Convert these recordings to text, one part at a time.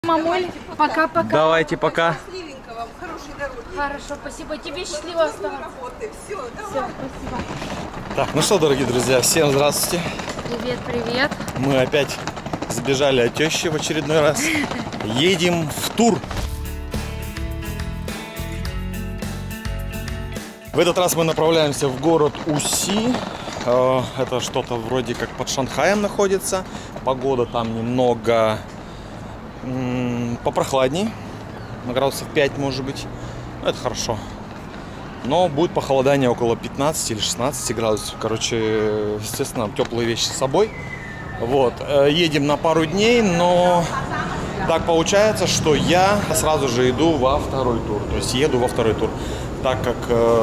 Мамуль, пока-пока. Давайте, пока. Счастливенько вам, хорошей дороги. Хорошо, спасибо. Тебе счастливо оставаться. Все, Все, спасибо. Так, ну что, дорогие друзья, всем здравствуйте. Привет, привет. Мы опять сбежали от тещи в очередной раз. Едем в тур. В этот раз мы направляемся в город Уси. Это что-то вроде как под Шанхаем находится. Погода там немного попрохладней. На градусов 5, может быть. Это хорошо. Но будет похолодание около 15 или 16 градусов. Короче, естественно, теплые вещи с собой. Вот. Едем на пару дней, но так получается, что я сразу же иду во второй тур. То есть еду во второй тур. Так как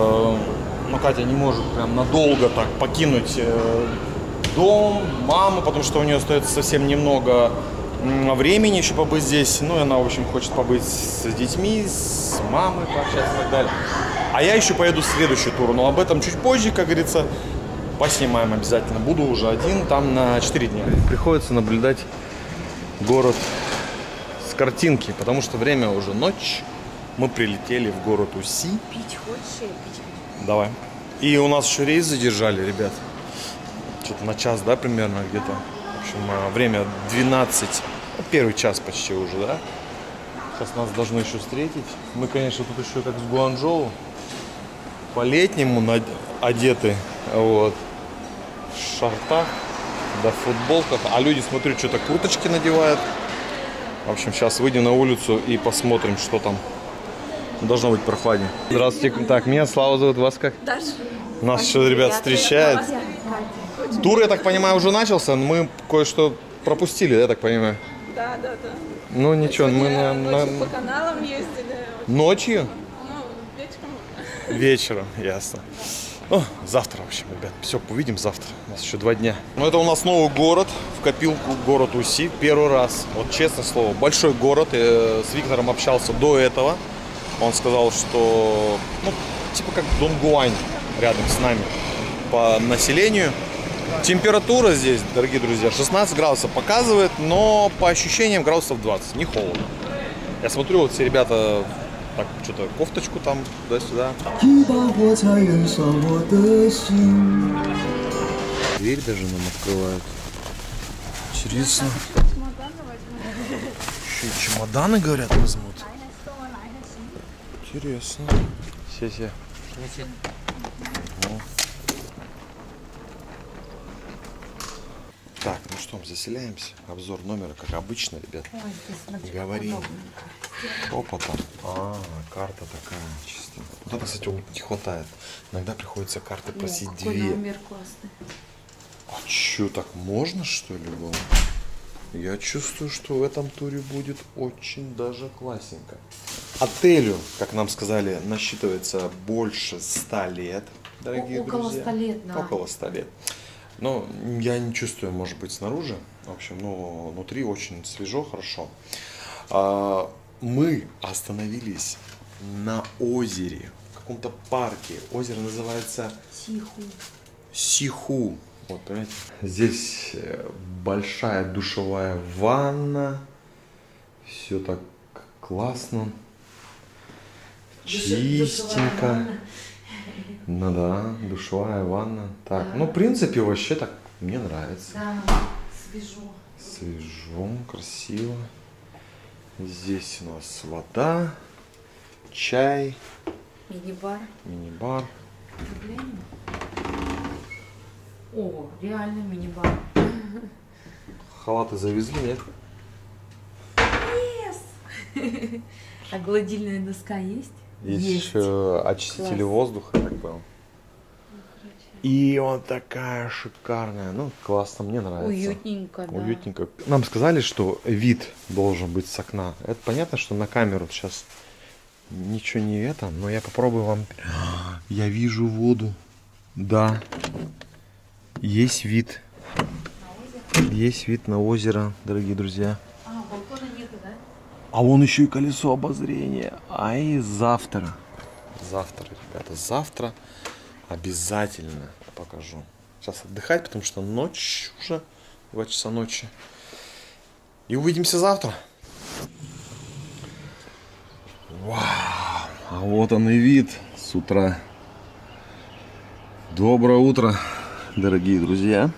Катя не может прям надолго так покинуть дом, маму, потому что у нее остается совсем немного времени еще побыть здесь. Ну, и она, в общем, хочет побыть с детьми, с мамой, пообщаться и так далее. А я еще поеду в следующий тур, но об этом чуть позже, как говорится, поснимаем обязательно. Буду уже один, там на 4 дня. Приходится наблюдать город с картинки, потому что время уже ночь. Мы прилетели в город Уси. Пить хочешь? Пить. Давай. И у нас еще рейс задержали, ребят. Что-то на час, да, примерно где-то. В общем, время 12. Первый час почти уже, да? Сейчас нас должны еще встретить. Мы, конечно, тут еще как с Гуанчжоу. По-летнему одеты. Вот. В шортах, да, в футболках. А люди, смотрю, что-то курточки надевают. В общем, сейчас выйдем на улицу и посмотрим, что там. Должно быть прохладнее. Здравствуйте. Так, меня Слава зовут. Вас как? Даша. Нас еще, ребят, встречают. Тур, я так понимаю, уже начался. Мы кое-что пропустили, я так понимаю. Да. Ну ничего, мы Ночью по каналам ездили. Ночью? Ну, вечером. Вечером, ясно. Ну, завтра, в общем, ребят, все, увидим завтра. У нас еще 2 дня. Ну, это у нас новый город, в копилку город Уси. Первый раз, вот честное слово, большой город. Я с Виктором общался до этого. Он сказал, что, ну, типа как Донгуань рядом с нами по населению. Температура здесь, дорогие друзья, 16 градусов показывает, но по ощущениям градусов 20, не холодно. Я смотрю, вот все ребята так что-то кофточку там туда-сюда. Дверь даже нам открывают. Интересно. Еще и чемоданы, говорят, возьмут. Интересно. Все. Так, ну что, заселяемся. Обзор номера, как обычно, ребят. Ой, говорим. Шепотом. Карта такая чисто. Вот это, кстати, не хватает. Иногда приходится карты просить 2. Номер классный. А чё, так можно, что ли, было? Я чувствую, что в этом туре будет очень даже классненько. Отелю, как нам сказали, насчитывается больше 100 лет, дорогие Около друзья. 100 лет, да. Около 100 лет. Но я не чувствую, может быть, снаружи. В общем, ну, внутри очень свежо, хорошо. Мы остановились на озере, в каком-то парке. Озеро называется Сиху. Вот, понимаете? Здесь большая душевая ванна. Все так классно. Чистенько. Ну да, душевая ванна. Так, ну в принципе вообще так мне нравится. Да, свежо. Свежо, красиво. Здесь у нас вода, чай. Мини-бар. Мини-бар. О, реально мини-бар. Халаты завезли, нет? Yes. А гладильная доска есть? Есть еще очистители воздуха, я так понял. И вот такая шикарная. Ну, классно, мне нравится. Уютненько, да. Уютненько. Нам сказали, что вид должен быть с окна. Это понятно, что на камеру сейчас ничего не это, но я попробую вам... Я вижу воду. Да. Есть вид. Есть вид на озеро, дорогие друзья. Балкона нету, да? А вон еще и колесо обозрения. А и завтра. Завтра, ребята, завтра обязательно покажу. Сейчас отдыхать, потому что ночь уже, 2 часа ночи. И увидимся завтра. А вот он и вид с утра. Доброе утро, дорогие друзья.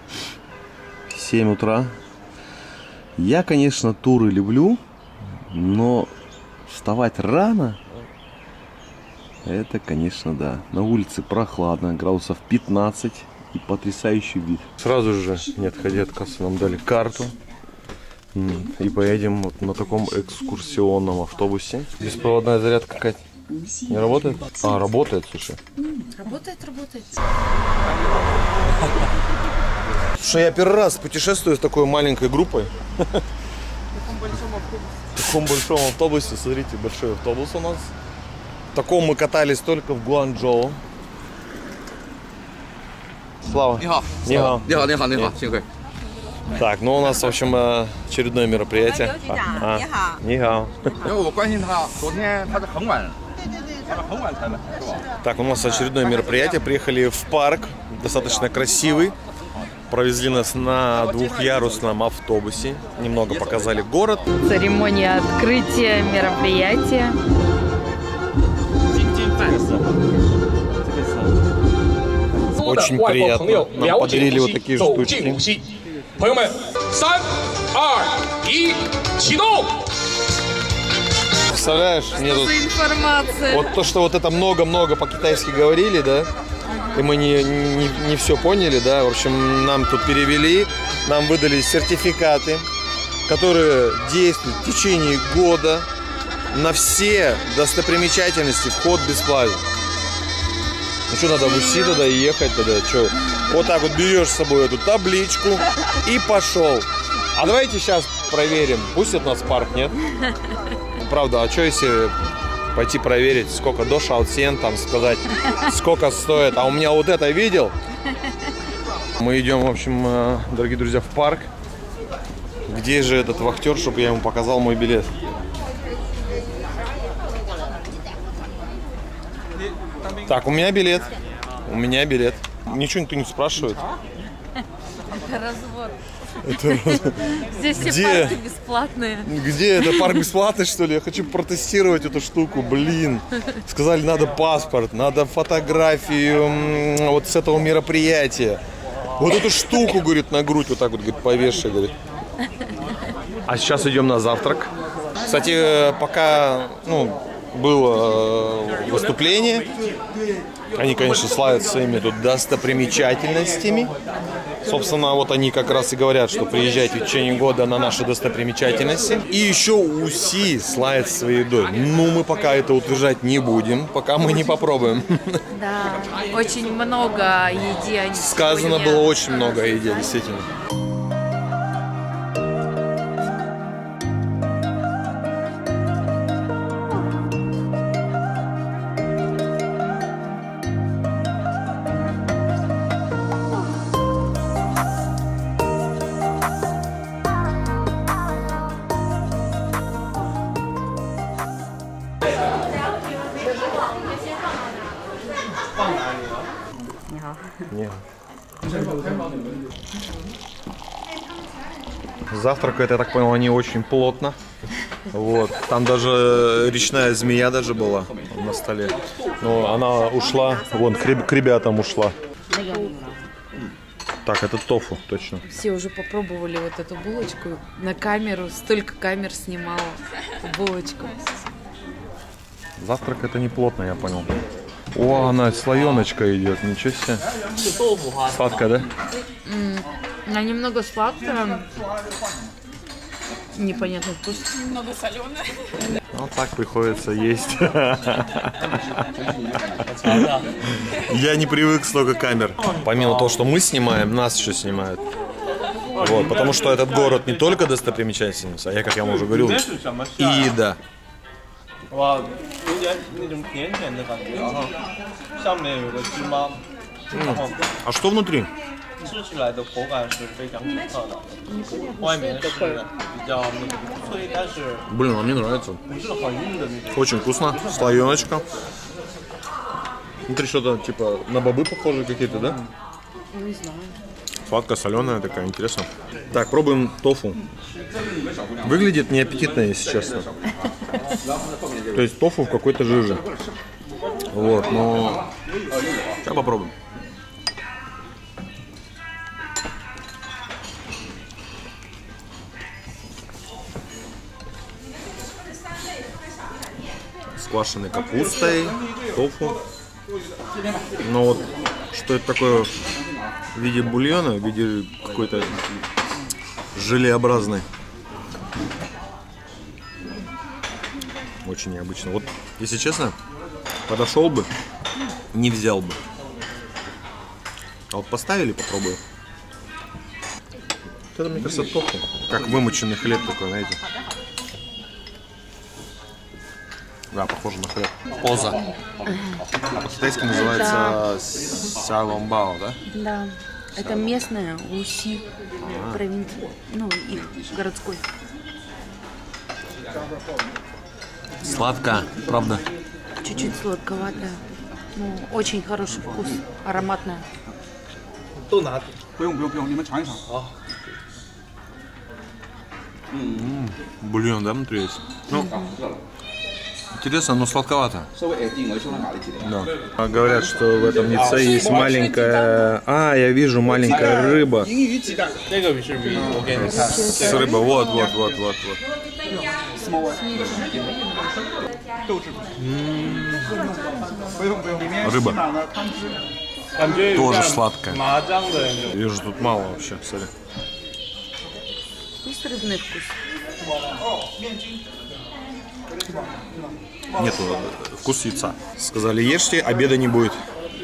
7 утра. Я, конечно, туры люблю, но вставать рано, это, конечно, да. На улице прохладно, градусов 15 и потрясающий вид. Сразу же, не отходя от кассы, нам дали карту. И поедем вот на таком экскурсионном автобусе. Беспроводная зарядка какая-то не работает? А, работает, слушай. Работает. Слушай, я первый раз путешествую с такой маленькой группой. В таком большом автобусе. Смотрите, большой автобус у нас. В таком мы катались только в Гуанчжоу. Слава. Нихао. Так, ну у нас, в общем, очередное мероприятие. Нихао. Так, у нас очередное мероприятие. Приехали в парк, достаточно красивый. Провезли нас на двухъярусном автобусе. Немного показали город. Церемония открытия мероприятия. Очень приятно. Нам подарили вот такие штучки. Представляешь, мне тут Информация. вот то, что вот это много-много по-китайски говорили, да, и мы не все поняли, да, в общем, нам тут перевели, нам выдали сертификаты, которые действуют в течение года, на все достопримечательности вход бесплатен. Ну что, надо в УСИ тогда ехать тогда, что? Вот так вот берешь с собой эту табличку и пошел. А давайте сейчас проверим, пустят нас в парк, нет? Правда, а что если пойти проверить, сколько до Шаоцен, там сказать, сколько стоит. А у меня вот это видел? Мы идем, в общем, дорогие друзья, в парк. Где же этот вахтер, чтобы я ему показал мой билет? Так, у меня билет. У меня билет. Ничего никто не спрашивает. Это развод. Здесь все Где? парки бесплатные. Где это? Парк бесплатный, что ли? Я хочу протестировать эту штуку, блин. Сказали, надо паспорт, надо фотографию вот с этого мероприятия. Вот эту штуку, говорит, на грудь вот так вот, говорит, повешай, говорит. А сейчас идем на завтрак. Кстати, пока, было выступление, они, конечно, славятся своими тут достопримечательностями. Собственно, вот они как раз и говорят, что приезжайте в течение года на наши достопримечательности. И еще УСИ славится своей едой. Ну, мы пока это утверждать не будем, пока мы не попробуем. Да, очень много еды они Сказано сегодня. было очень много о еде, действительно. Нет. Завтракают, я так понял, они очень плотно. Вот. Там даже речная змея даже была на столе. Но она ушла, вон, к ребятам ушла. Так, это тофу, точно. Все уже попробовали вот эту булочку на камеру. Столько камер снимала булочку. Завтрак это не плотно, я понял. О, она слоеночка идет, ничего себе. Сладкая, да? Она немного сладкая. Непонятный вкус. Немного соленая. Вот так приходится есть. Я не привык столько камер. Помимо того, что мы снимаем, нас еще снимают. Вот, потому что этот город не только достопримечательность, а как я уже говорил, и еда. 哇，有点那种甜甜的感觉，然后上面有个芝麻，然后 А что внутри? 吃起来的口感是非常独特的，外面是比较那个脆，但是 Блин, а мне нравится. 不是很硬的那种。 Очень вкусно. Слоеночка. Внутри что-то типа на бобы похожие какие-то, да? Не знаю. Сладко-соленая такая, интересно. Так, пробуем тофу. Выглядит неаппетитно, если честно. То есть тофу в какой-то жиже. Вот, но... Сейчас попробуем. С квашеной капустой, тофу. Но вот что это такое в виде бульона, в виде какой-то желеобразной. Очень необычно. Вот, если честно, подошел бы, не взял бы. А вот поставили, попробую. Вот это, мне кажется, тофу. Как вымоченный хлеб такой, знаете. Да, похоже на хлеб. Поза. А по-китайски называется сяломбао, да? Да. Это местная Уси провинция. Ну, их городской. Сладко, правда. Чуть-чуть сладковатая. Ну, очень хороший вкус. Ароматная. Бульон, да, внутри есть? Ну, интересно, но сладковато. Да. Говорят, что в этом яйце есть маленькая... А, я вижу, маленькая рыба. С рыбой, вот. Рыба. Тоже сладкая. Вижу, тут мало вообще, смотри. Есть рыбный вкус? Нету вкус яйца. Сказали, ешьте, обеда не будет.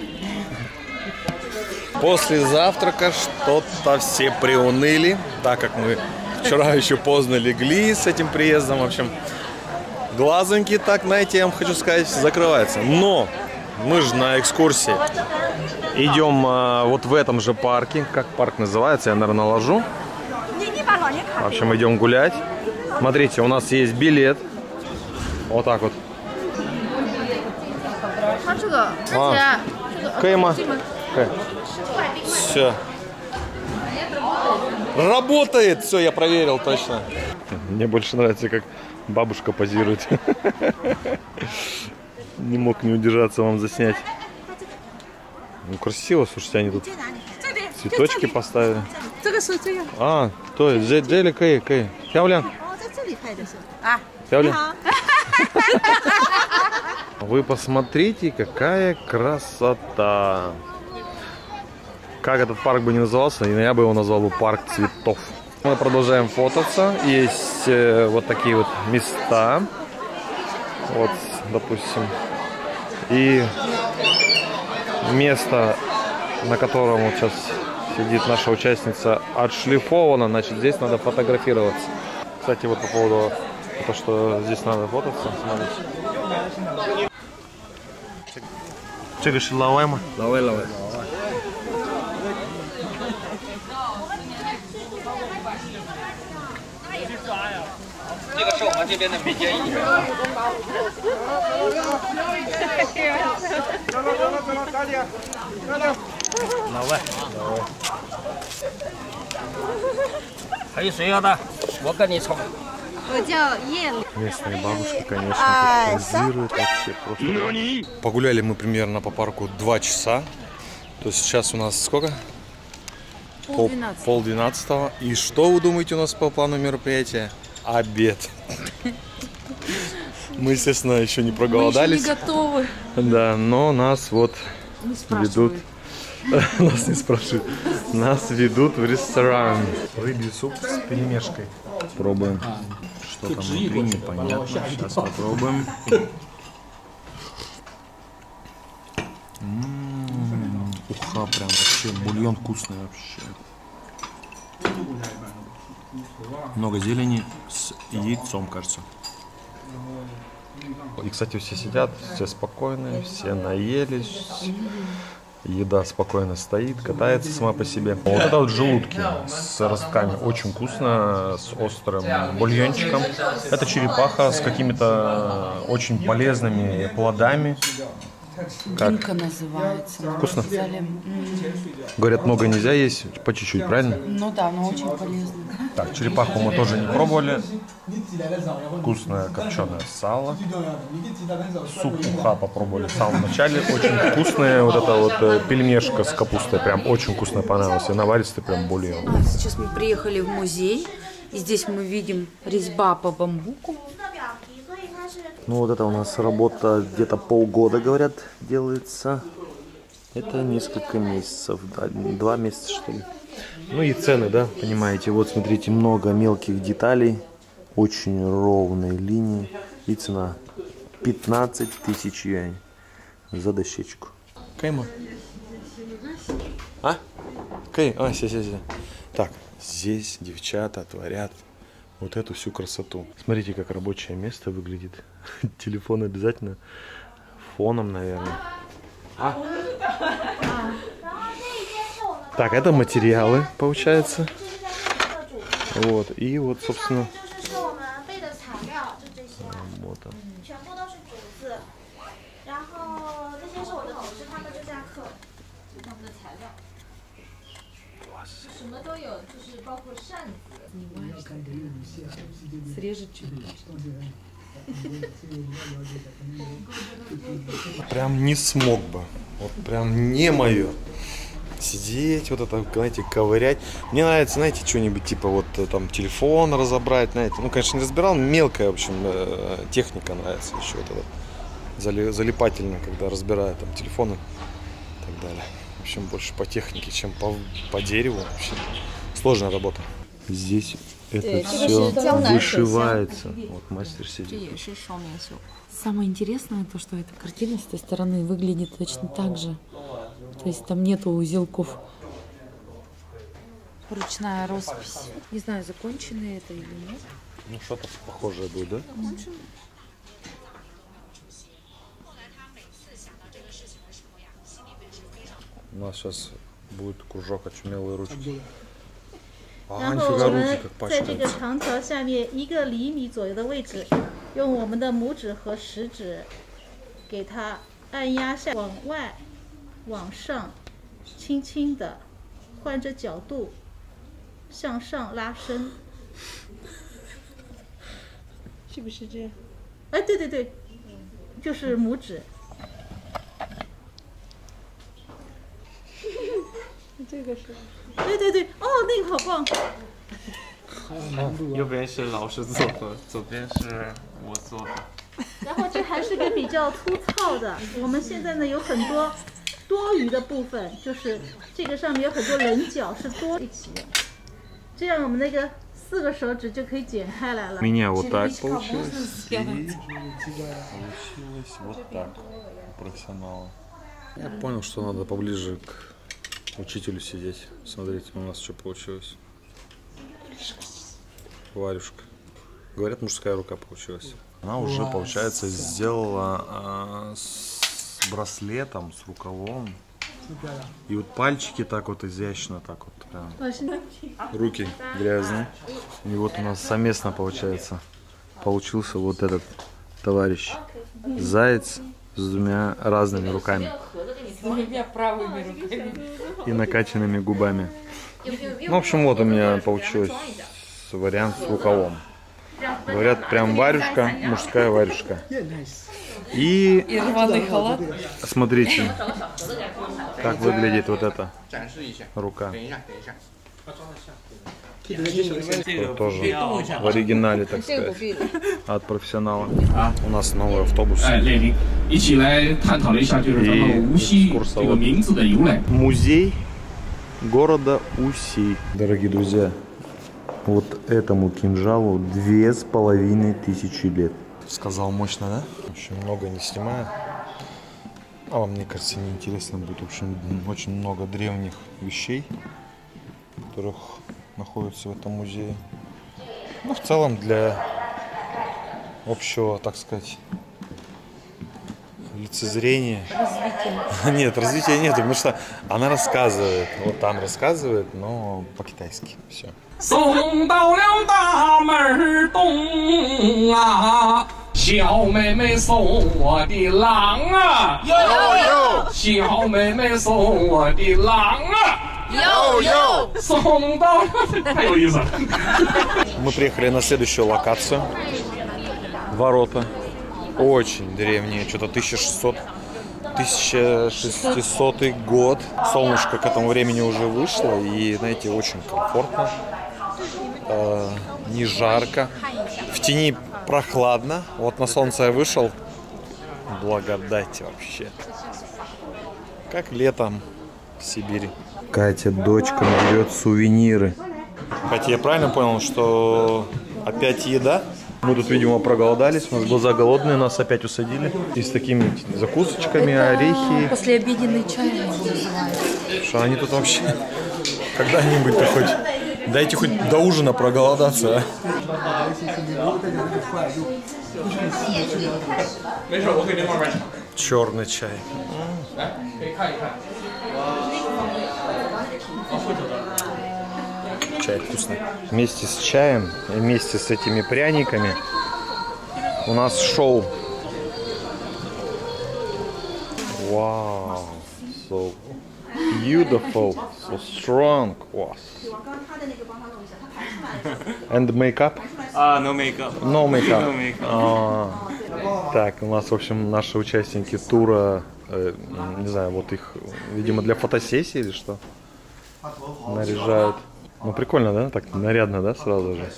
После завтрака что-то все приуныли, так как мы вчера еще поздно легли с этим приездом. В общем, глазоньки, так, знаете, я вам хочу сказать, закрываются. Но мы же на экскурсии. Идем вот в этом же парке. Как парк называется, я, наверное, наложу. В общем, идем гулять. Смотрите, у нас есть билет. Вот так вот. Все. Работает! Все, я проверил точно. Мне больше нравится, как бабушка позирует. Не мог не удержаться вам заснять. Ну, красиво, слушайте, они тут цветочки поставили. А, то есть, Джели Кэй. Пявлян. Вы посмотрите, какая красота. Как этот парк бы ни назывался, я бы его назвал парк цветов. Мы продолжаем фототься. Есть вот такие вот места. Вот, допустим. И место, на котором вот сейчас сидит наша участница, отшлифовано. Значит, здесь надо фотографироваться. Кстати, вот по поводу того, что здесь надо фототься, смотрите. Чего是老外吗？老外。 这个是我们这边的民间艺人。老外。还有谁要的？我跟你冲。 我叫叶。 Местные бабушки, конечно, позируют вообще просто. Погуляли мы примерно по парку 2 часа. То есть сейчас у нас сколько? Пол-12. И что вы думаете у нас по плану мероприятия? Обед. Мы, естественно, еще не проголодались. Мы еще не готовы. Да, но нас вот ведут. Нас не спрашивают. Нас ведут в ресторан. Рыбий суп с перемешкой. Пробуем. Что там внутри, непонятно. Сейчас попробуем. Уха, прям вообще. Бульон вкусный вообще. Много зелени с яйцом, кажется. И, кстати, все сидят, все спокойные, все наелись. Еда спокойно стоит, катается сама по себе. Вот это вот желудки с ростками. Очень вкусно, с острым бульончиком. Это черепаха с какими-то очень полезными плодами. Динка называется. Вкусно? Сказали, Говорят, много нельзя есть, по чуть-чуть, правильно? ну да, но очень полезно. Так, черепаху мы тоже не пробовали. Вкусное копченое сало. Суп уха попробовали в самом начале. Очень вкусная вот эта вот пельмешка с капустой. Прям очень вкусно понравилось. И наваристый прям более. Сейчас мы приехали в музей. И здесь мы видим резьба по бамбуку. Ну вот это у нас работа где-то полгода, говорят, делается. Это несколько месяцев, 2 месяца что ли. Ну и цены, да, понимаете. Вот смотрите, много мелких деталей, очень ровные линии. И цена 15 тысяч юаней за дощечку. Кайма? А? Кай? А, си. Так, здесь девчата творят вот эту всю красоту. Смотрите, как рабочее место выглядит. Телефон обязательно фоном, наверное. Так, это материалы, получается. Вот, и вот, собственно, работа. Срежет чуть. Прям не смог бы. Вот прям не мое. Сидеть, вот это, знаете, ковырять. Мне нравится, знаете, что-нибудь типа вот там телефон разобрать, знаете. Ну, конечно, не разбирал, мелкая, в общем, техника нравится еще. Вот это залипательно, когда разбирают там телефоны и так далее. В общем, больше по технике, чем по дереву. Вообще сложная работа. Здесь это все вышивается. Вот мастер сидит. Самое интересное то, что эта картина с этой стороны выглядит точно так же. То есть там нету узелков. Ручная роспись. Не знаю, закончено это или нет. Ну, что-то похожее будет, да? У нас сейчас будет кружок очумелые ручки. 然后我们在这个长条下面1个厘米左右的位置，用我们的拇指和食指给它按压下，往外、往上，轻轻的换着角度向上拉伸，是不是这样？哎，对对对，就是拇指。这个是。对，哦，那个好棒。 右边是老师做的，左边是我做的。 然后这还是个比较粗糙的，我们现在呢有很多多余的部分，就是这个上面有很多棱角是多一起的，这样我们那个4个手指就可以剪开来了。 Меня вот так получилось. Получилось вот так. Профессионала. Я понял, что надо поближе к учителю сидеть. Смотрите, у нас что получилось. Варюшка. Говорят, мужская рука получилась. Она уже, получается, сделала с браслетом, с рукавом. И вот пальчики так вот изящно, так вот прям. Руки грязные. И вот у нас совместно, получается, получился вот этот товарищ. Заяц с 2 разными руками. С 2 правыми руками. И накачанными губами. Ну, в общем, вот у меня получилось вариант с рукавом. Говорят, прям варюшка, мужская варюшка. И рваный халат. Смотрите, как выглядит вот эта рука. Вот тоже в оригинале, так сказать, от профессионала. У нас новый автобус. И экскурсовод. Музей города Уси. Дорогие друзья, вот этому кинжалу 2500 лет. Сказал мощно, да? В общем, много не снимаю. А вам, мне кажется, неинтересно будет. В общем, очень много древних вещей, которых находятся в этом музее. Ну, в целом, для общего, так сказать, лицезрения. Развитие. Нет, развития нет, потому что она рассказывает. Вот там рассказывает, но по-китайски. Все. 送到了大门东啊， 小妹妹送我的郎啊，小妹妹送我的郎啊，送到太有意思了。 Мы приехали на следующую локацию. Ворота. Очень древние, что-то 1600 год. Солнышко к этому времени уже вышло. И, знаете, очень комфортно. Не жарко. В тени прохладно. Вот на солнце я вышел. Благодать вообще. Как летом в Сибири. Катя дочкам берет сувениры. Катя, я правильно понял, что опять еда? Мы тут, видимо, проголодались, у нас глаза голодные, нас опять усадили. И с такими закусочками, орехи. Послеобеденный чай его называют. Что они тут вообще когда-нибудь-то хоть... Дайте хоть до ужина проголодаться, а? Черный чай. Чай вкусный. Вместе с чаем и вместе с этими пряниками у нас шоу. Вау, so beautiful, so strong. Wow. And makeup? No makeup. No makeup. No makeup. Так, у нас, в общем, наши участники тура, не знаю, вот их, видимо, для фотосессии или что, наряжают. Ну, прикольно, да? Так нарядно, да, сразу же?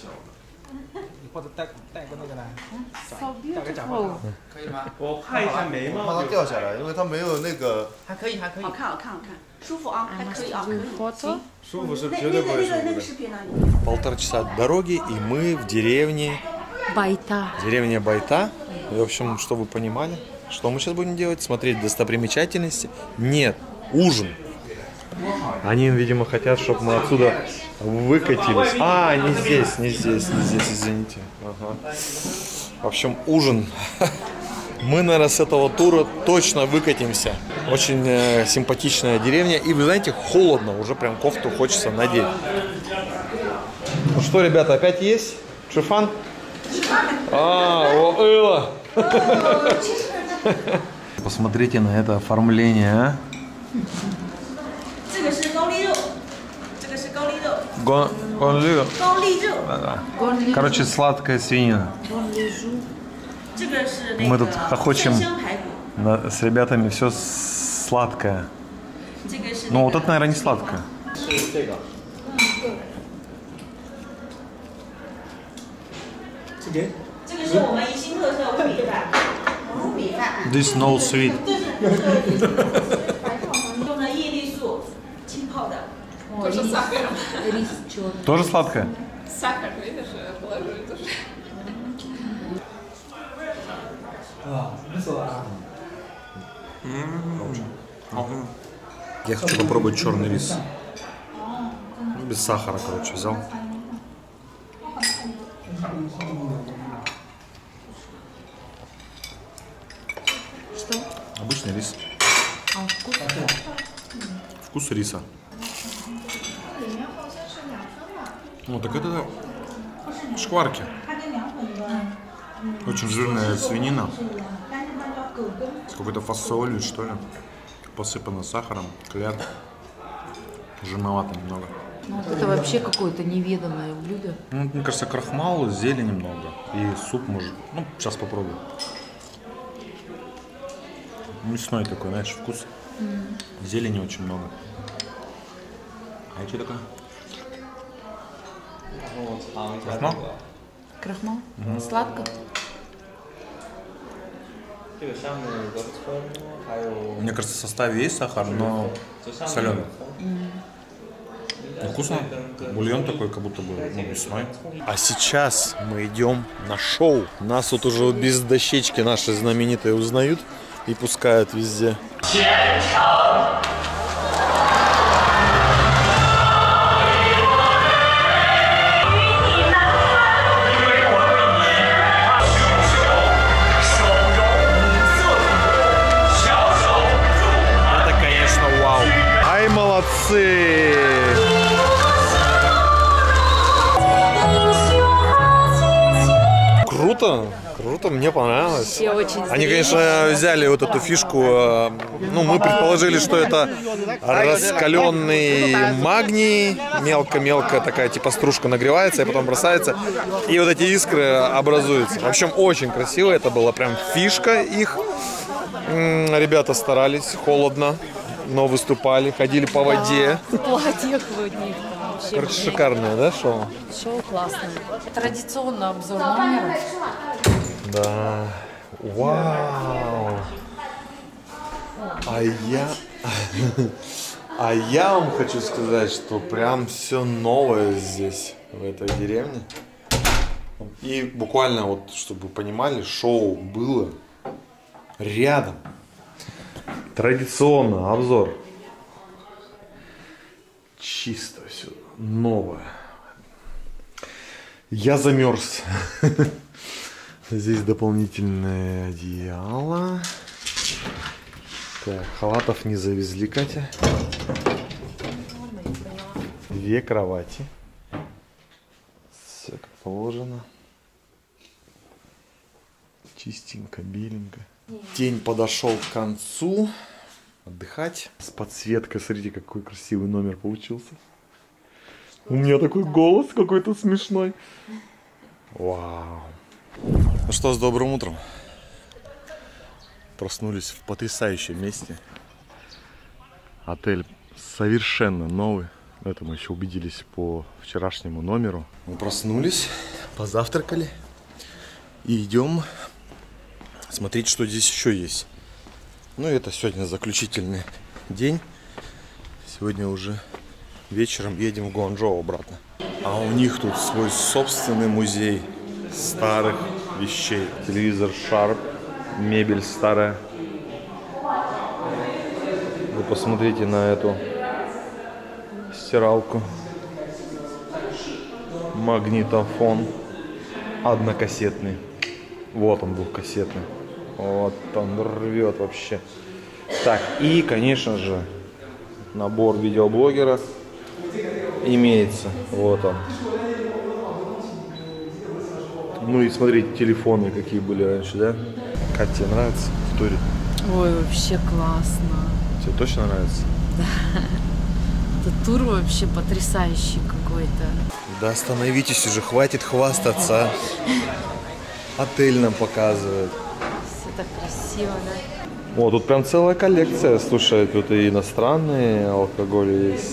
So beautiful. 我看一下眉毛， 把它掉下来，因为它没有那个。 还可以，好看，好看，舒服啊，还可以啊，可以。 Фото. 舒服是绝对不会舒服的。 视频呢？ 1,5 часа дороги, и мы в деревне. Байта. Деревня Байта. И, в общем, что вы понимали? Что мы сейчас будем делать? Смотреть достопримечательности? Нет, ужин. Они, видимо, хотят, чтобы мы отсюда выкатились. А, не здесь, извините. Ага. В общем, ужин. Мы, наверное, с этого тура точно выкатимся. Очень симпатичная деревня. И, вы знаете, холодно. Уже прям кофту хочется надеть. Ну что, ребята, опять есть? Чифан? О, посмотрите на это оформление, а? Короче, сладкая свинина. Мы тут хохочем с ребятами, все сладкое. Ну вот это, наверное, не сладкое. This no sweet. Тоже сладкое? Сахар, видишь, положили тоже. Я хочу попробовать черный рис. Без сахара, короче, взял. Что? Обычный рис. А вкус? Вкус риса. Ну так это шкварки. Очень жирная свинина. С какой-то фасолью, что ли. Посыпана сахаром, кляр. Жирновато немного. Ну, вот это вообще какое-то неведомое блюдо. Ну, мне кажется, крахмал, зелени немного. И суп может. Ну, сейчас попробую. Мясной такой, знаешь, вкус. Зелени очень много. А это что такое? Крахмал? Крахмал? Сладко? Мне кажется, в составе есть сахар, но соленый. Вкусно. Бульон такой, как будто бы мясной. А сейчас мы идем на шоу. Нас тут уже без дощечки наши знаменитые узнают и пускают везде. Это, конечно, вау. Ай, молодцы! Круто, круто. круто, мне понравилось. Все очень Они, конечно, взяли вот эту фишку, ну, мы предположили, что это раскаленный магний, мелко-мелко такая типа стружка нагревается и потом бросается, и вот эти искры образуются. В общем, очень красиво, это была прям фишка их. Ребята старались, холодно, но выступали, ходили по воде. в платьях в них. Короче, шикарное, да, шоу? Шоу классное. Традиционно обзор номера. Да. Вау. А я вам хочу сказать, что прям все новое здесь, в этой деревне. И буквально вот, чтобы вы понимали, шоу было рядом. Традиционно обзор. Чисто все новое. Я замерз. Здесь дополнительное одеяло. Так, халатов не завезли, Катя. 2 кровати. Все как положено. Чистенько, беленько. День подошел к концу. Отдыхать. С подсветкой. Смотрите, какой красивый номер получился. У меня такой голос какой-то смешной. Вау. Ну что, с добрым утром. Проснулись в потрясающем месте. Отель совершенно новый. Это мы еще убедились по вчерашнему номеру. Мы проснулись, позавтракали и идем смотреть, что здесь еще есть. Ну и это сегодня заключительный день. Сегодня уже вечером едем в Гуанчжоу обратно. А у них тут свой собственный музей старых вещей. Телевизор Sharp, мебель старая. Вы посмотрите на эту стиралку. Магнитофон однокассетный. Вот он двухкассетный. Вот он рвет вообще. Так, и, конечно же, набор видеоблогера имеется. Вот он. Ну и смотрите, телефоны какие были раньше, да? Как тебе нравится в туре? Ой, вообще классно. Тебе точно нравится? Да. Этот тур вообще потрясающий какой-то. Да остановитесь уже, хватит хвастаться. Отель нам показывает. Все так красиво, да? О, тут прям целая коллекция. Слушай, тут и иностранные алкоголь есть.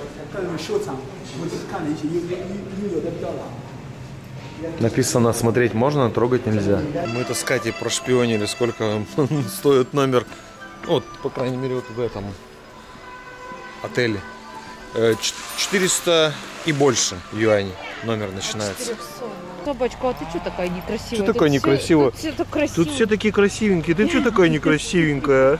Написано, смотреть можно, трогать нельзя. Мы-то с Катей прошпионили, сколько стоит номер. Вот, по крайней мере, вот в этом отеле. 400 и больше юаней номер начинается. Собачка, а ты что такая некрасивая? Что такая некрасивая? Тут все так красиво. Тут все такие красивенькие. Ты что такая некрасивенькая?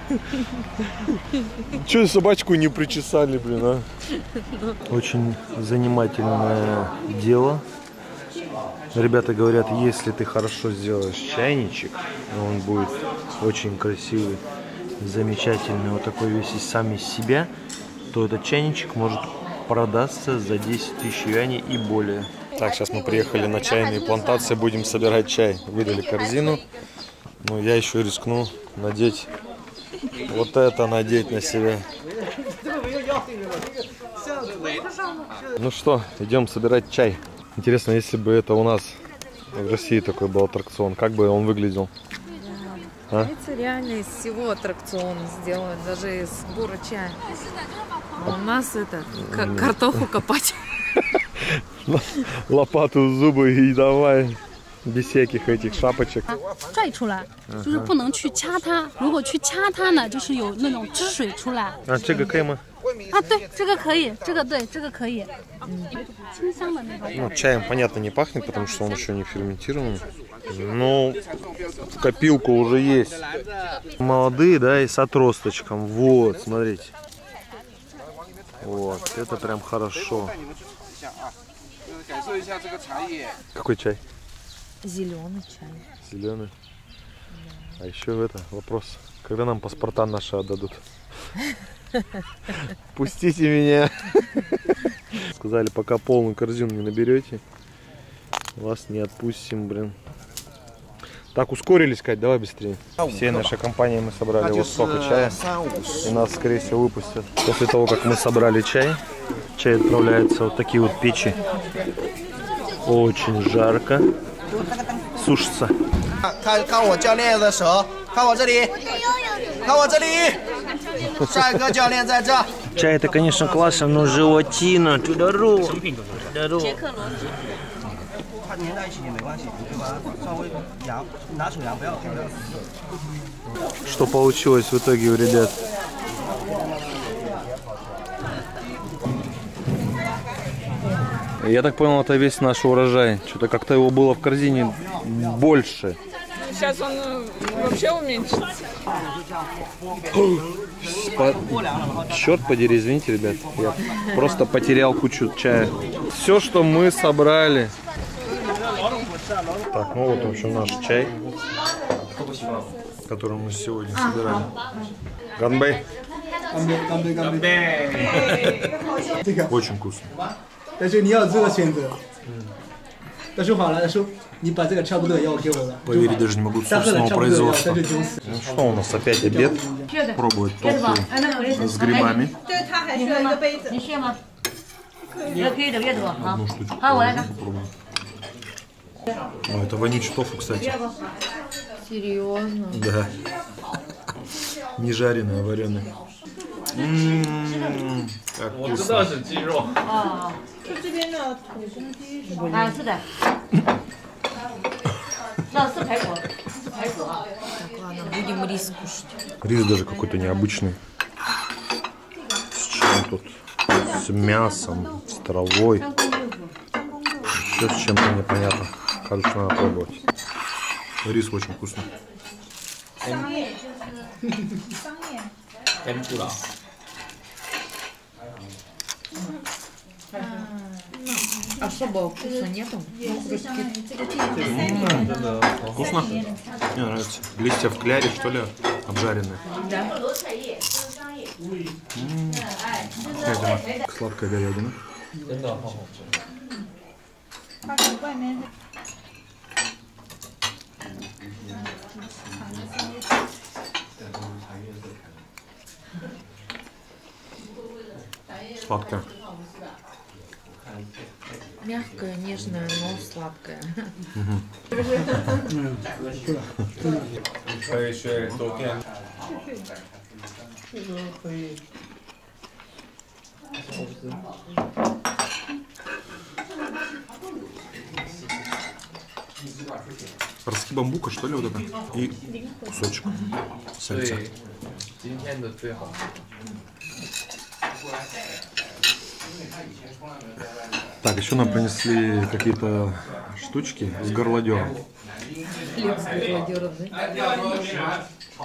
Че собачку не причесали, блин, а? Очень занимательное дело. Ребята говорят, если ты хорошо сделаешь чайничек, он будет очень красивый, замечательный, вот такой весь сам из себя, то этот чайничек может продаться за 10 тысяч юаней и более. Так, сейчас мы приехали на чайные плантации, будем собирать чай. Выдали корзину. Но я еще рискну надеть вот это, надеть на себя. Ну что, идем собирать чай. Интересно, если бы это у нас в России такой был аттракцион, как бы он выглядел? А? Это реально из всего аттракцион сделают, даже из сбора чая. А у нас это картоху копать. Лопату в зубы и давай. Без всяких этих шапочек. 拽出来，就是不能去掐它。如果去掐它呢，就是有那种汁水出来。 啊，这个可以吗？ 啊，对，这个可以，这个对，这个可以。清香的那种。 Ну, чаем, понятно, не пахнет, потому что он еще не ферментированный. Но копилка уже есть. Молодые, да, и с отросточком. Вот, смотрите. Вот, это прям хорошо. Какой чай? Зеленый чай. Зеленый. А еще это вопрос. Когда нам паспорта наши отдадут? Пустите меня. Сказали, пока полную корзину не наберете, вас не отпустим, блин. Так, ускорились, Кать, давай быстрее. Всей нашей компании мы собрали вот столько чая. И нас, скорее всего, выпустят. После того, как мы собрали чай, чай отправляется вот такие вот печи. Очень жарко. Сушится. 看我教练的手，看我这里，看我这里，帅哥教练在这。 Чай это, конечно, классно, но животина. Тудору. 它粘在一起也没关系，你就把它稍微摇，拿手摇，不要调料。 Что получилось в итоге у ребят? Я так понял, это весь наш урожай. Что-то как-то его было в корзине больше. Сейчас он вообще уменьшится. Черт подери, извините, ребят. Я просто потерял кучу чая. Все, что мы собрали. Так, ну вот, в общем, наш чай, который мы сегодня собирали. Ганбэй. Очень вкусно. 但是你要有这个选择。但是好了，说你把这个差不多要给我了。 Поверить даже не могу, собственного производства. Ну что у нас опять обед? Пробовать тофу с грибами. Одну штучку попробуем. О, это вонючий тофу, кстати. Серьезно? Да. Не жареное, а вареное. Как вкусно. 是这边的土公鸡是吧？ 啊，是的。那是排骨，是排骨啊。 Ладно, будем рис кушать. Рис даже какой-то необычный. С чем тут? С мясом, с травой. Еще с чем-то непонятно. Короче, надо пробовать. Рис очень вкусный. Особого вкуса нету. Вкусно? Мне нравится. Листья в кляре, что ли, обжаренные. Да. Сладкая говядина. Сладкая. Мягкая, нежная, но сладкая. Ростки бамбука, что ли, вот это? И кусочек сальца. Так, еще нам принесли какие-то штучки с горлодером. Хлеб с горлодером, да?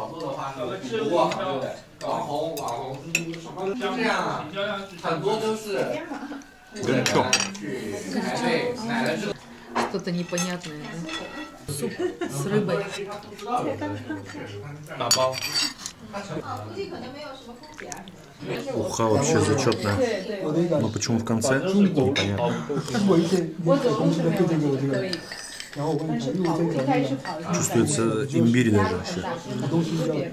Горячо. Что-то непонятное, да? Суп с рыбой. Уха вообще зачетная. Но почему в конце? Непонятно. Чувствуется имбирь даже вообще.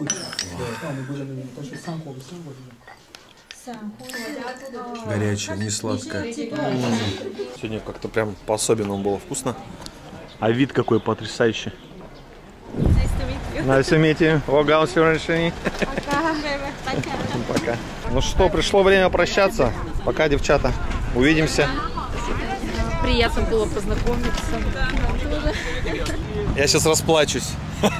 Горячая, не сладкая. Сегодня как-то прям по-особенному было вкусно. А вид какой потрясающий. Nice to meet you. Вогал сегодняшний. Пока. Ну что, пришло время прощаться. Пока, девчата. Увидимся. Приятно было познакомиться. Я сейчас расплачусь.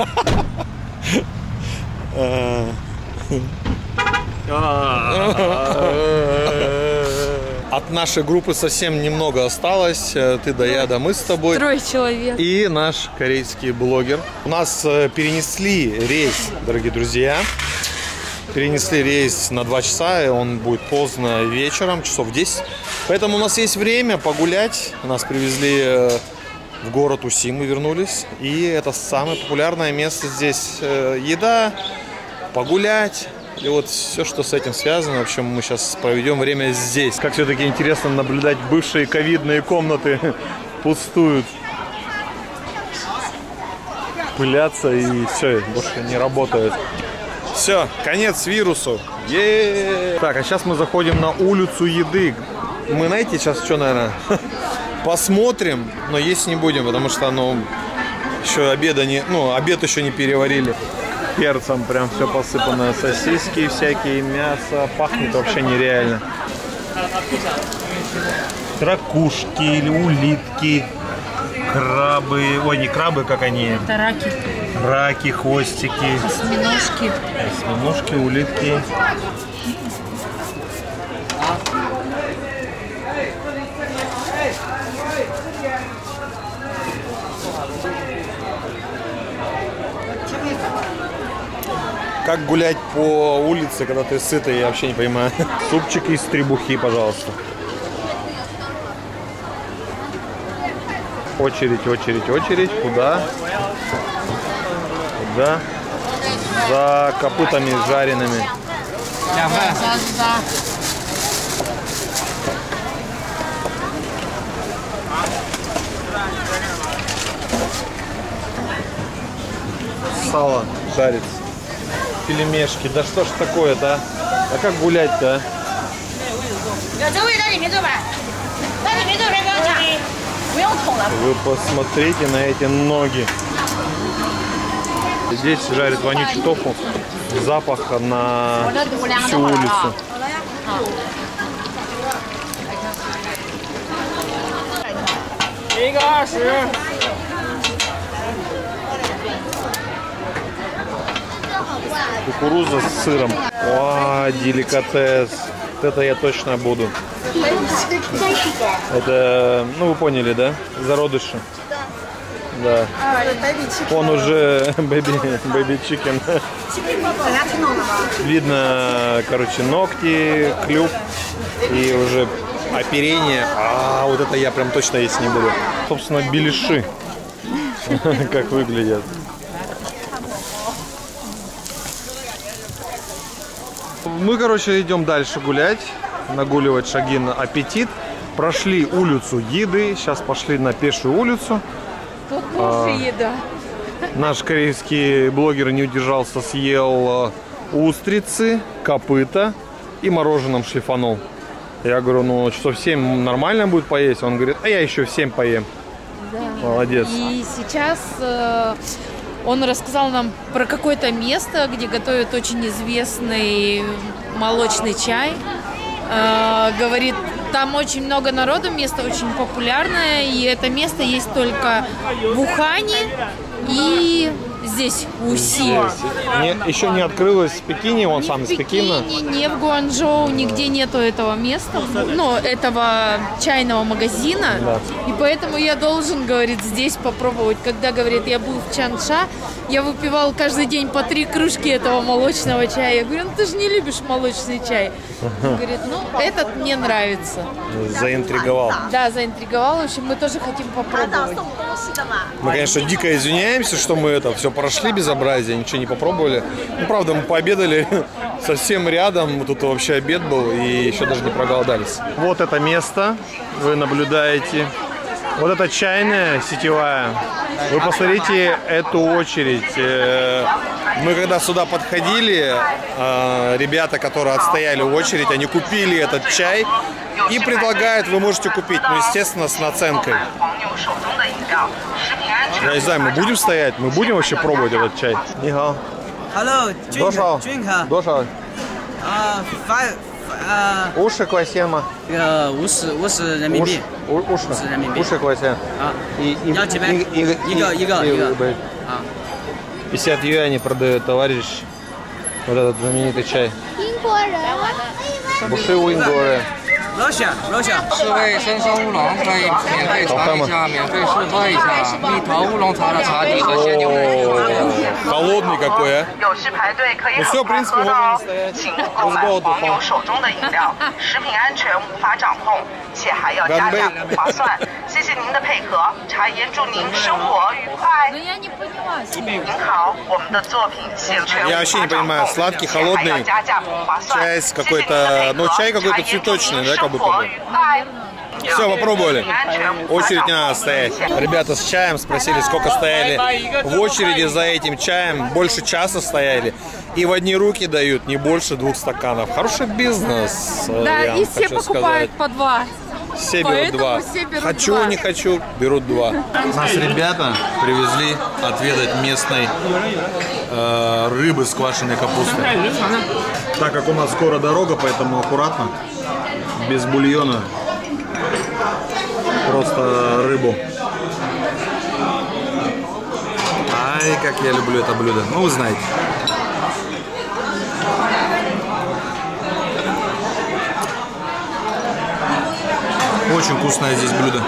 От нашей группы совсем немного осталось. Ты, да, я, да, мы с тобой. 3 человек. И наш корейский блогер. У нас перенесли рейс, дорогие друзья. Перенесли рейс на 2 часа, и он будет поздно вечером, часов 10. Поэтому у нас есть время погулять. Нас привезли в город Уси, мы вернулись. И это самое популярное место здесь. Еда, погулять. И вот все, что с этим связано. В общем, мы сейчас проведем время здесь. Как все-таки интересно наблюдать, бывшие ковидные комнаты пустуют. пылятся и все, больше не работают. Все, конец вирусу. Так, а сейчас мы заходим на улицу еды. Мы, знаете, сейчас что, наверное, посмотрим, но есть не будем, потому что, еще обеда не, обед еще не переварили. Перцем прям все посыпано, сосиски всякие, мясо, пахнет вообще нереально. Ракушки или улитки, крабы, ой, не крабы, как они? Это раки. Раки, хвостики. Осьминожки. Осьминожки, улитки. Как гулять по улице, когда ты сытый, я вообще не понимаю. Супчик из требухи, пожалуйста. Очередь, очередь, очередь. Куда? Куда? За копытами жареными. Сало жарится. Пельмешки. Да что ж такое-то, а? А как гулять-то, а? Вы посмотрите на эти ноги. Здесь жарят вонючий тофу. Запах на всю улицу. Кукуруза с сыром. О, деликатес. Это я точно буду. Это, вы поняли, да? Зародыши. Да. Он уже baby chicken. Видно, короче, ногти, клюв и уже оперение. А вот это я прям точно есть не буду. Собственно, беляши. Как выглядят. Мы, короче, идем дальше гулять, нагуливать шаги на аппетит. Прошли улицу еды, сейчас пошли на пешую улицу. Тут тоже еда. Наш корейский блогер не удержался, съел устрицы, копыта и мороженым шлифанул. Я говорю, часов 7 нормально будет поесть? Он говорит, а я еще в 7 поем. Да. Молодец. И сейчас он рассказал нам про какое-то место, где готовят очень известный молочный чай. Говорит, там очень много народу, место очень популярное, и это место есть только в Ухане и здесь, в Уси. Еще не открылось в Пекине, он сам из Пекина. Не в Гуанчжоу, нигде нету этого места, этого чайного магазина. Да. И поэтому я должен, говорит, здесь попробовать. Когда, говорит, я был в Чанша, я выпивал каждый день по 3 кружки этого молочного чая. Я говорю, ты же не любишь молочный чай. Он говорит, этот мне нравится. Заинтриговал. Да, заинтриговал. В общем, мы тоже хотим попробовать. Мы, конечно, дико извиняемся, что мы все прошли безобразие, ничего не попробовали. Правда, мы пообедали совсем рядом, тут вообще обед был, и еще даже не проголодались. Вот это место вы наблюдаете. Вот это чайная сетевая. Вы посмотрите эту очередь. Мы когда сюда подходили, ребята, которые отстояли очередь, они купили этот чай и предлагают, вы можете купить, естественно, с наценкой. Я не знаю, мы будем стоять, мы будем вообще пробовать этот чай? Нихао. Hello, Дошао. Дошао. 50块钱吗？50人民币。50人民币。50块钱。 啊。你要几杯？一个。啊。 50 юаней продает товарищ. Вот этот знаменитый чай. 英国人。 不是英国人。 4位生生乌龙可以免费尝一下，免费试喝一下蜜桃乌龙茶的茶底和鲜牛奶。 Холодный какой, а? 有序排队可以很快喝到，请勿购买黄牛手中的饮料，食品安全无法掌控，且还要加价不划算。谢谢您的配合，茶颜祝您生活愉快。您好，我们的作品现全无法掌控，且还要加价不划算。 Чай какой-то, чай какой-то цветочный, да, как будто бы. Все, попробовали. Очередь не надо стоять. Ребята с чаем спросили, сколько стояли в очереди за этим чаем. Больше часа стояли. И в одни руки дают не больше 2 стаканов. Хороший бизнес. Да, и все покупают по 2. Все берут 2. Хочу, не хочу, берут 2. Нас ребята привезли отведать местной рыбы с квашеной капустой. Так как у нас скоро дорога, поэтому аккуратно, без бульона, просто рыбу. Ай, как я люблю это блюдо. Ну, вы знаете. Очень вкусное здесь блюдо.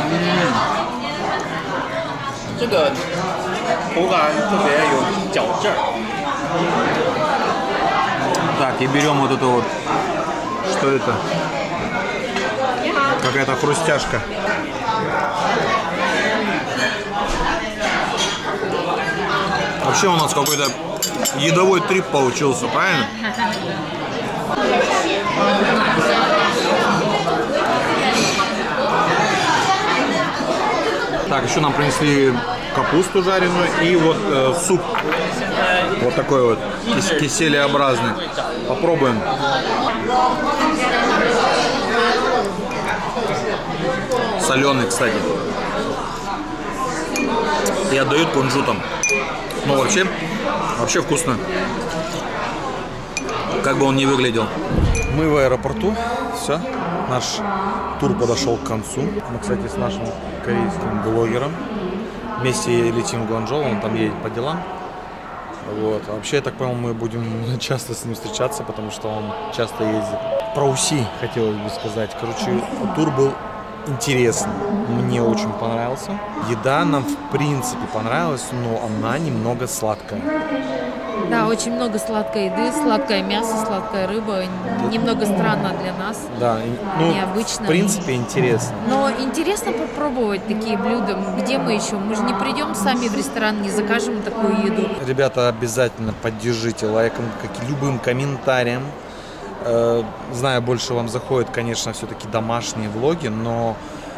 Так, и берем вот это вот. Что это? Какая-то хрустяшка. Вообще у нас какой-то едовой трип получился, правильно? Так, еще нам принесли капусту жареную и вот суп. Вот такой вот, киселеобразный. Попробуем. Соленый, кстати. И отдают кунжутом. Ну, вообще вкусно. Как бы он ни выглядел. Мы в аэропорту. Все. Наш тур подошел к концу. Мы, кстати, с нашим корейским блогером вместе летим в Гуанчжоу. Он там едет по делам. Вот. А вообще, я так понял, мы будем часто с ним встречаться, потому что он часто ездит. Про УСИ хотелось бы сказать. Короче, тур был интересный. Мне очень понравился. Еда нам в принципе понравилась, но она немного сладкая. Да, очень много сладкой еды, сладкое мясо, сладкая рыба. Немного странно для нас. Да, ну, необычно. В принципе, интересно. Но интересно попробовать такие блюда. Где мы еще? Мы же не придем сами в ресторан, не закажем такую еду. Ребята, обязательно поддержите лайком, любым комментарием. Знаю, больше вам заходят, конечно, все-таки домашние влоги, но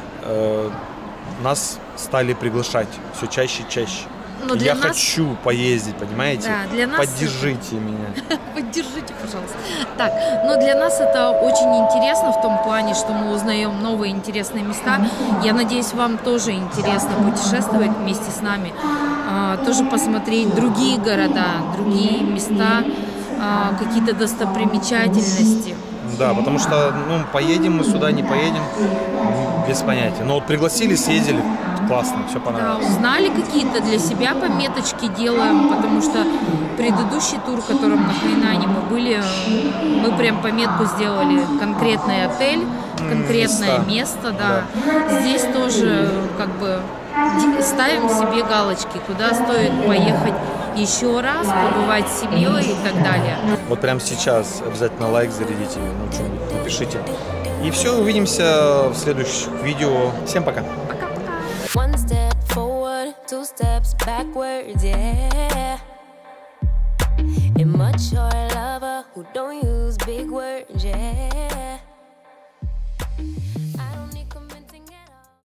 нас стали приглашать все чаще и чаще. Я хочу поездить, понимаете? Да, для нас поддержите меня. Поддержите, пожалуйста. Так, но для нас это очень интересно в том плане, что мы узнаем новые интересные места. Я надеюсь, вам тоже интересно путешествовать вместе с нами, тоже посмотреть другие города, другие места, какие-то достопримечательности. Да, потому что, ну, поедем мы сюда, не поедем, без понятия. Но вот пригласили, съездили, классно, все понравилось. Да, узнали какие-то для себя пометочки, делаем, потому что предыдущий тур, в котором на Хайнане мы были, мы прям пометку сделали, конкретный отель, конкретное место, да. Здесь тоже как бы ставим себе галочки, куда стоит поехать еще раз, побывать с семьей и так далее. Вот прямо сейчас обязательно лайк зарядите, ну что-нибудь напишите. И все, увидимся в следующих видео. Всем пока. One step forward, 2 steps backwards, yeah. Immature lover who don't use big words, yeah.